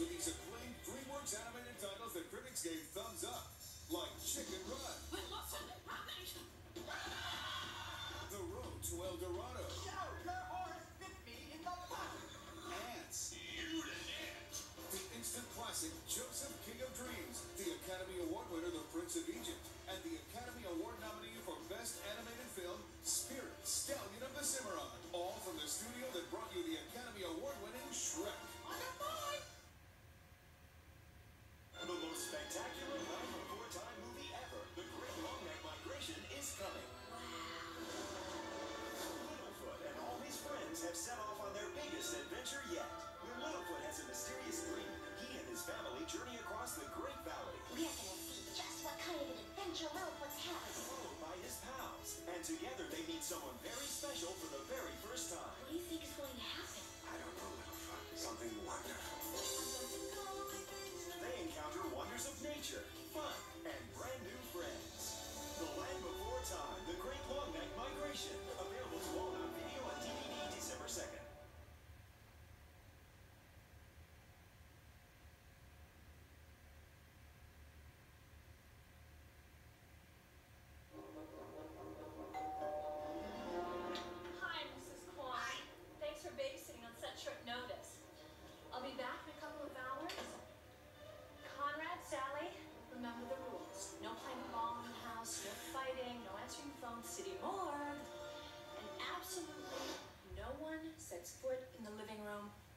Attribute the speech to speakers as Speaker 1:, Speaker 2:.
Speaker 1: with these acclaimed DreamWorks animated titles that critics gave thumbs up, like Chicken Run,
Speaker 2: But what's happening?
Speaker 1: The Road to El Dorado,
Speaker 3: Show your horse bit me in the butt.
Speaker 1: Ants,
Speaker 2: You the ant.
Speaker 1: the instant classic Joseph King of Dreams, the Academy Award winner The Prince of Egypt, and the Academy Award nominee for Best Animated Film, Spirit, Stallion of the Cimarron, all from the studio that brought you the Academy Award winning Shrek.
Speaker 4: The most spectacular Land Before Time movie ever, The Great Long Neck Migration, is coming. Littlefoot and all his friends have set off on their biggest adventure yet. When Littlefoot has a mysterious dream, he and his family journey across the Great Valley,
Speaker 5: We're gonna see just what kind of an adventure Littlefoot's having.
Speaker 4: followed by his pals. And together they meet someone very special for the very first time.
Speaker 5: What do you think is going to happen?
Speaker 4: I don't know, Littlefoot. Something wonderful. They encounter wonders of nature, fun, and brand new friends. The Land Before Time, The Great Long Neck Migration. Available to all on video and DVD December 2nd.
Speaker 6: Hi, Mrs. Kwan. Thanks for babysitting on such short notice. I'll be back in a couple of hours. Conrad, Sally, remember the rules. No playing ball in the house, no fighting, no answering the phone, city morgue. And absolutely no one sets foot in the living room